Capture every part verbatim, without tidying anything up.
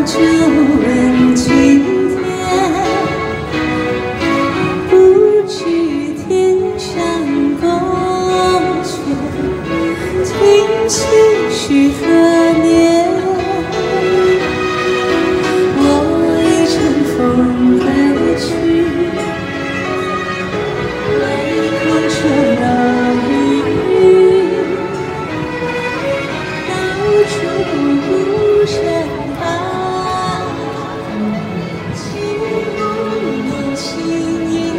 就问今天，不知天上宫阙，听起是何年？我已乘风而去，唯恐这老雨到处不胜寒，情不能轻易，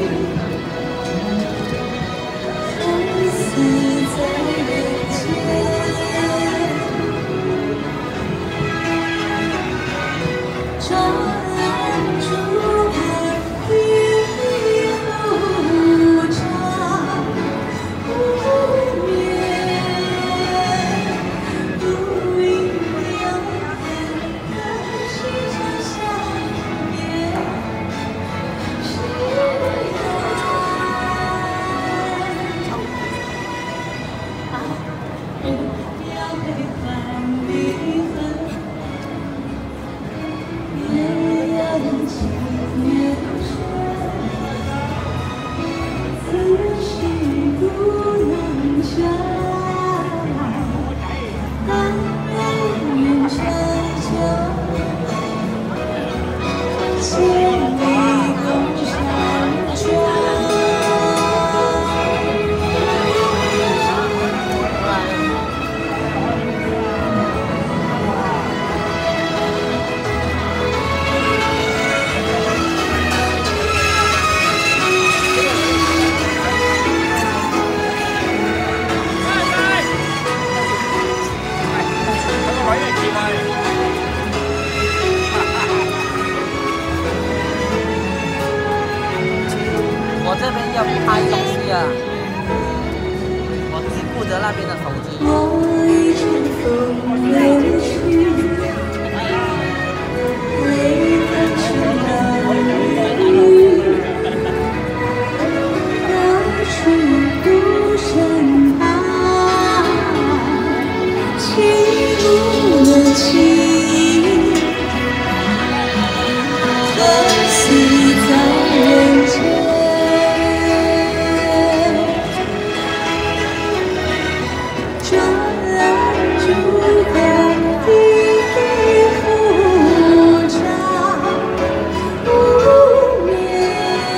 风死在人间。转眼珠海一壶茶，无眠不应有人可是这相别是缘，要悲欢离合。也要人情越深，此事不能全，但愿长久，千里共婵娟。 我这边要拍东西啊，我只顾着那边的手机。 我已乘风而去，唯恐这老雨到处不胜寒，情不能轻易，风死在人间。转眼珠海一壶茶，无眠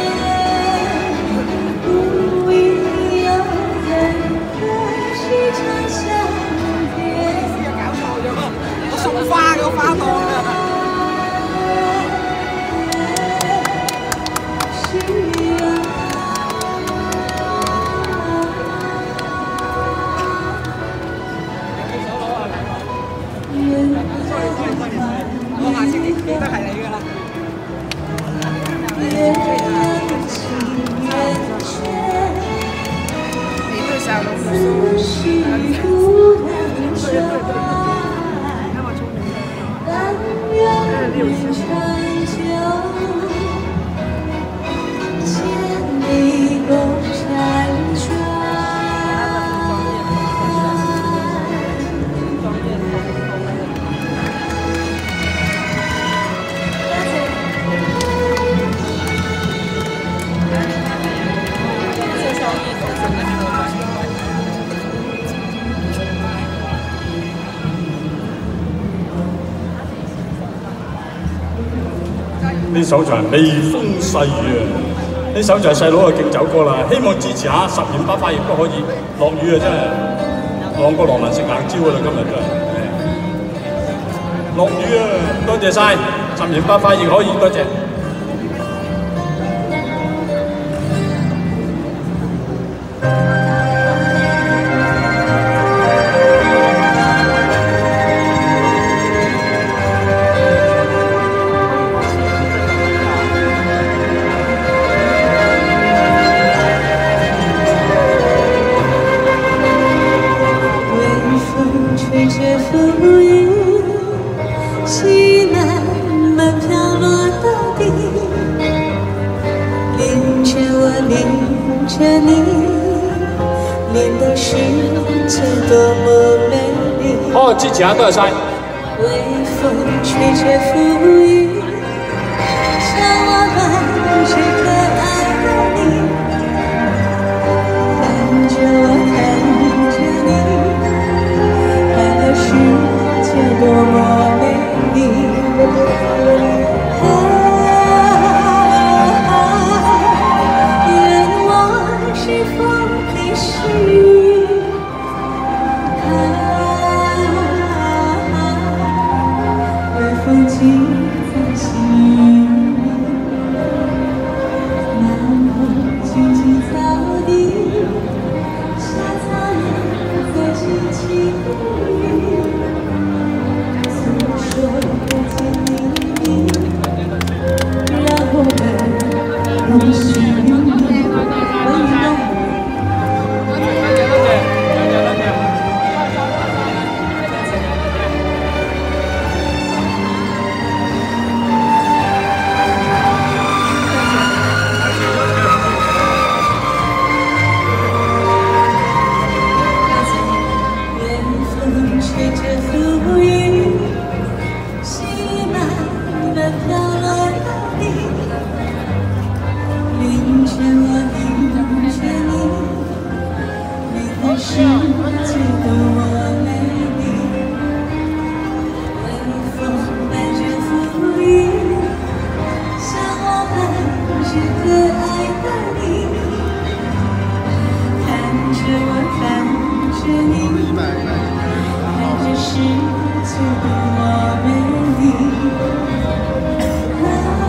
不应有人可是长相别。 我送花给我发到了。 我下次應該係你㗎啦。你對上老師。 呢首就係微風細雨啊！呢首就係細佬嘅敬酒歌啦，希望支持下，十年八花亦都可以落雨啊！真係浪過羅文食硬招㗎啦，今日真係落雨啊！多謝晒，十年八花亦可以，多謝。 吹着浮云，细慢慢飘落大地，连着我，连着你，连的世界多么美丽。 哦，支持下，多謝晒。 微风吹着浮云，像我伴着可爱的你，看着我，看着你，看这世界多么美丽。啊啊，愿我是风，你是雨。啊啊，微风轻在心里，漫步青青草地，小草也在轻轻语，诉说不尽秘密，让我们共寻觅温暖。吹着浮云，细慢地飘落大地，淋着我，淋着你，你的世界多么美丽。微风伴着浮云，像我伴着可爱的你，看着我，看着你。这世界多么美丽！啊，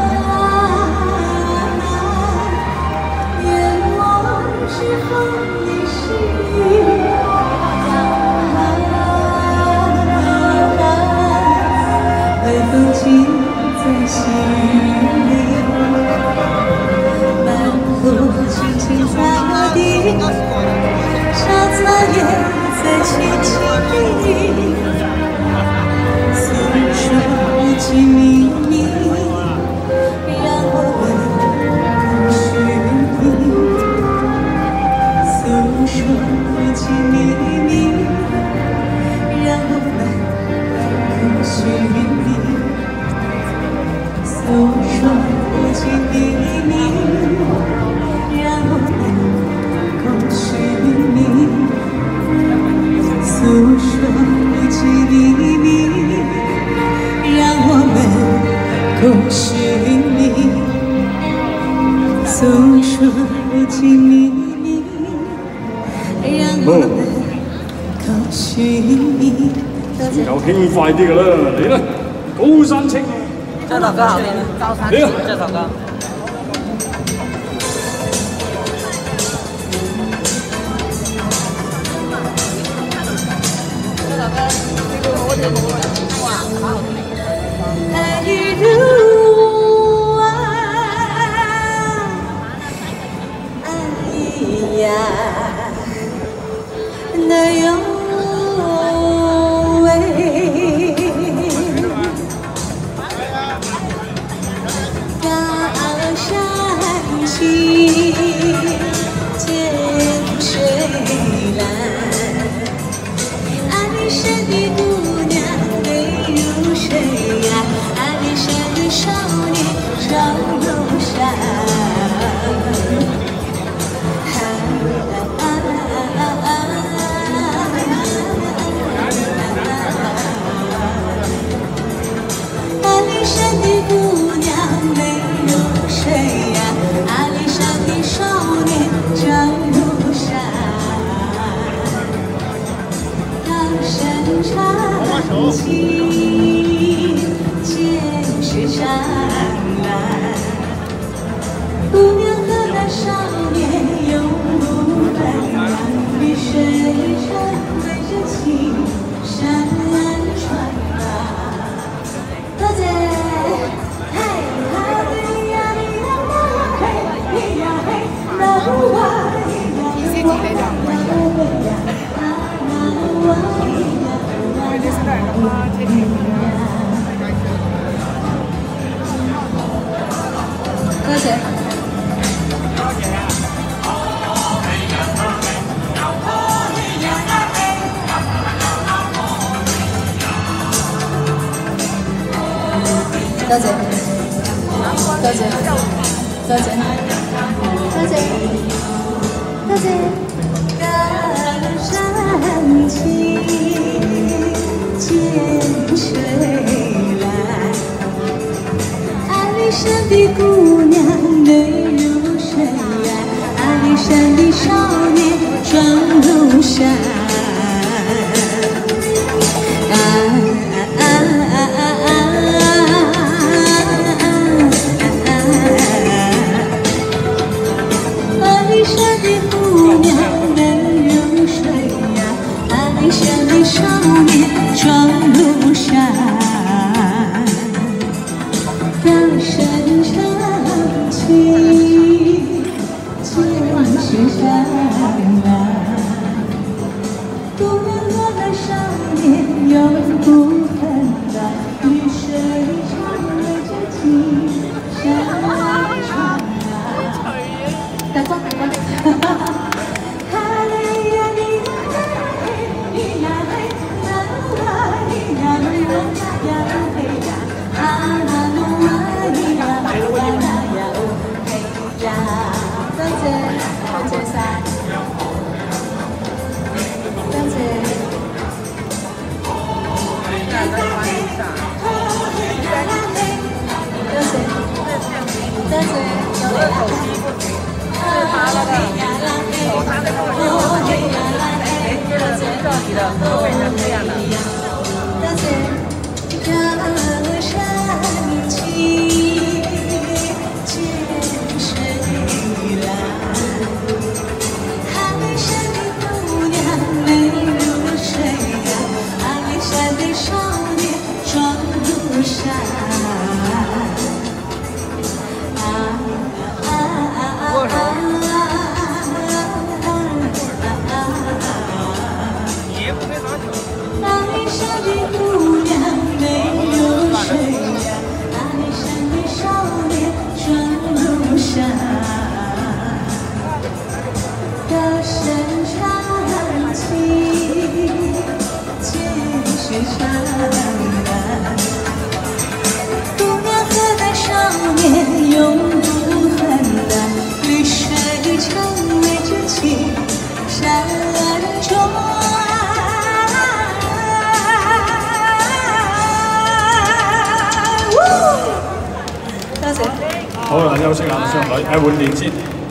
愿我是风，你是雨。啊，微风轻在心里，漫步青青草地，小草也在轻轻地。不尽秘密，让我们共寻觅。诉说不尽秘密，让我们共寻觅。诉说不尽秘密，让我们共寻觅。诉说不尽秘密。让我们共寻觅，诉说不尽秘密。让我们共寻觅。 有輕快啲㗎啦，嚟啦，高山青。 這首歌好聽，高山青這首歌。這首歌，這個我聽過。 爱如啊，爱呀，那有味。高山青，涧水蓝，阿里山的姑娘美如水呀，阿里山的少年长如山。阿里山的姑娘美如水呀，阿里山的少年长如山。高山长青，涧水湛蓝，姑娘和那少年永不分开，绿水长对着青山传达。多谢，嘿哈嘿呀嘿呀嘿嘿呀嘿，那哇呀哇呀哇呀，那哇多谢。 多謝，多謝，多謝，多謝，多謝。高山青，涧水蓝，阿里山的姑娘美如水呀，阿里山的少年壮如山。 少年壮如山，高山长青，涧水湛蓝。不愿落了少年，永不分担。绿水长围着青山长。大光，大光。 好啦，休息下，上台，誒換電先。